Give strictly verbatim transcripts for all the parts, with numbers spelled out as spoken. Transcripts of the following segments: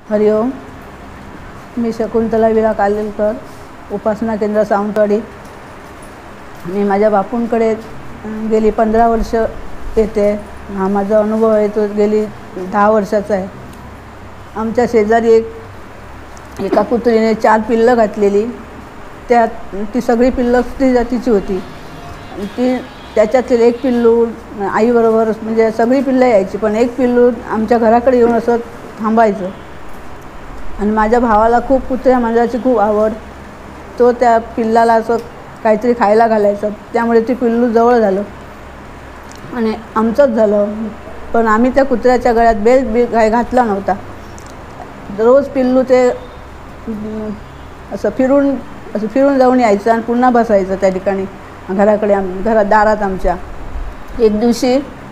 हरिओम. मी शकुंतला विरा कालेलकर, उपासना केंद्र सावंतवाडी. मी माझ्या बापूंकडे गेली पंधरा वर्ष येते. हा माझा अनुभव आहे तो गेली दहा वर्षाचा आहे. आमच्या शेजारी एक एका कुत्रीने चार पिल्लं घातलेली. त्यात ती सगळी पिल्लं स्त्री जातीची होती. ती त्याच्यातील एक पिल्लू आईबरोबर म्हणजे सगळी पिल्लं यायची, पण एक पिल्लू आमच्या घराकडे येऊन असं थांबायचं. आणि माझ्या भावाला खूप कुत्र्या मांजराची खूप आवड. तो त्या पिल्लाला असं काहीतरी खायला घालायचं, त्यामुळे ती पिल्लू जवळ झालं आणि आमचंच झालं. पण आम्ही त्या कुत्र्याच्या गळ्यात बेल्ट बी काय घातला नव्हता. रोज पिल्लू ते असं फिरून असं फिरून जाऊन यायचं आणि पुन्हा बसायचं त्या ठिकाणी घराकडे आम घरात दारात आमच्या. एक दिवशी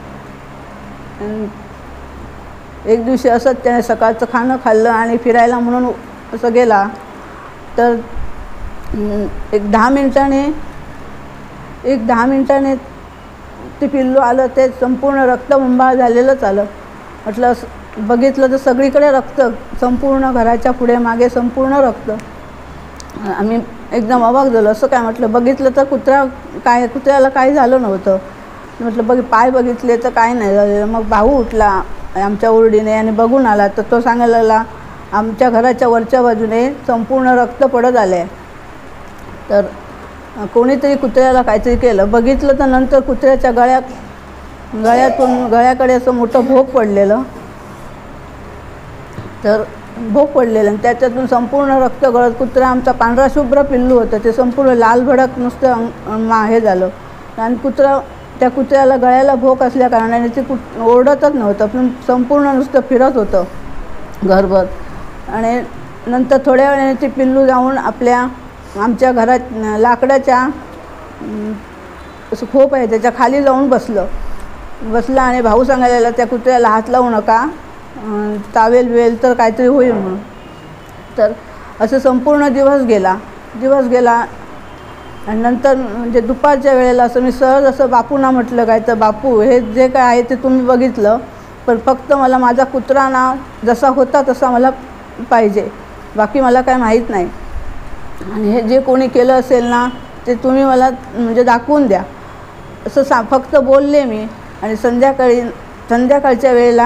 एक दिवशी असंच त्याने सकाळचं खाणं खाल्लं आणि फिरायला म्हणून असं गेला. तर एक दहा मिनिटाने एक दहा मिनिटाने ते पिल्लू आलं. ते संपूर्ण रक्तबंबाळ झालेलंच आलं. म्हटलं बघितलं तर सगळीकडे रक्त, संपूर्ण घराच्या पुढे मागे संपूर्ण रक्त. आम्ही एकदम अवाक झालो. असं काय म्हटलं, बघितलं तर कुत्रा काय कुत्र्याला काही झालं नव्हतं. म्हटलं बघ पाय बघितले तर काय नाही झालेलं. मग भाऊ उठला आमच्या ओरडीने आणि बघून आला. तर तो सांगायला लागला आमच्या घराच्या वरच्या बाजूने संपूर्ण रक्त पडत आलं आहे. तर कोणीतरी कुत्र्याला काहीतरी केलं. बघितलं तर नंतर कुत्र्याच्या गळ्यात गळ्यातून गळ्याकडे असं मोठं भोक पडलेलं. तर भोक पडलेलं आणि त्याच्यातून संपूर्ण रक्त गळत कुत्रा आमचा पांढरा शुभ्र पिल्लू होतं. ते संपूर्ण लाल भडक नुसतं मा हे झालं. आणि कुत्रा त्या कुत्र्याला गळ्याला भोक असल्या कारणाने ते कुत ओरडतच नव्हतं, पण संपूर्ण नुसतं फिरत होतं घरभर. आणि नंतर थोड्या वेळाने ते पिल्लू जाऊन आपल्या आमच्या घरात लाकडाच्या असं खोप आहे त्याच्या खाली जाऊन बसलं बसलं आणि भाऊ सांगायला लागला त्या कुत्र्याला हात लावू नका, तावेल बिवेल तर काहीतरी होईल म्हणून. तर असं संपूर्ण दिवस गेला दिवस गेला आणि नंतर म्हणजे दुपारच्या वेळेला असं मी सहज असं बापूंना म्हटलं काय, तर बापू हे जे काय आहे ते तुम्ही बघितलं, पण फक्त मला माझा कुत्रा ना जसा होता तसा मला पाहिजे, बाकी मला काय माहीत नाही. आणि हे जे कोणी केलं असेल ना ते तुम्ही मला म्हणजे दाखवून द्या असं सा फक्त बोलले मी. आणि संध्याकाळी संध्याकाळच्या वेळेला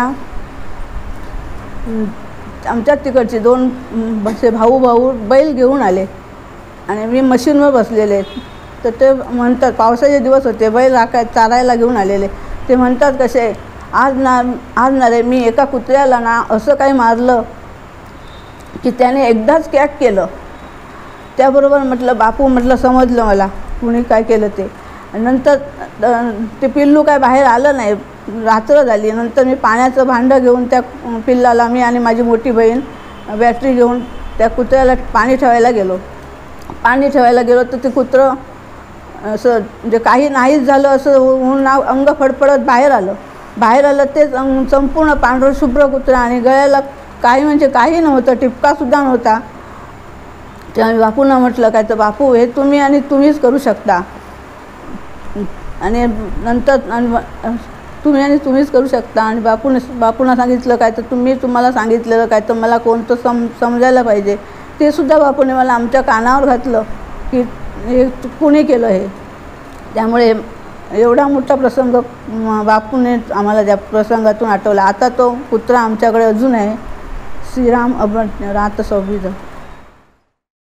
आमच्याच तिकडचे दोन असे भाऊ भाऊ बैल घेऊन आले आणि मी मशीनवर बसलेले. तर ते म्हणतात पावसाचे दिवस होते, बैल राखाय चारायला घेऊन आलेले. ते म्हणतात कसे आज ना आज ना रे मी एका कुत्र्याला ना असं काही मारलं की त्याने एकदाच कॅक केलं. त्याबरोबर म्हटलं बापू म्हटलं समजलं मला कुणी काय केलं ते. नंतर ते पिल्लू काय बाहेर आलं नाही. रात्र झाली. नंतर मी पाण्याचं भांडं घेऊन त्या पिल्लाला मी आणि माझी मोठी बहीण बॅटरी घेऊन त्या कुत्र्याला पाणी ठेवायला गेलो. पाणी ठेवायला गेलो तर ते कुत्रं असं म्हणजे काही नाहीच झालं असं होऊन अंग फडफडत बाहेर आलं बाहेर आलं तेच संपूर्ण पांढरं शुभ्र कुत्रा आणि गळ्याला काही म्हणजे काही नव्हतं, टिपकासुद्धा नव्हता. तेव्हा मी बापूंना म्हटलं काय, तर बापू हे तुम्ही आणि तुम्हीच करू शकता आणि नंतर तुम्ही आणि तुम्हीच करू शकता. आणि बापूने बापूंना सांगितलं काय, तर तुम्ही तुम्हाला सांगितलेलं काय तर मला कोणतं सम समजायला पाहिजे. ते सुद्धा बापूने मला आमच्या कानावर घातलं की हे कुणी केलं हे. त्यामुळे एवढा मोठा प्रसंग बापूने आम्हाला त्या प्रसंगातून आठवला. आता तो कुत्रा आमच्याकडे अजून आहे. श्रीराम अभ्य राहत सौभिज.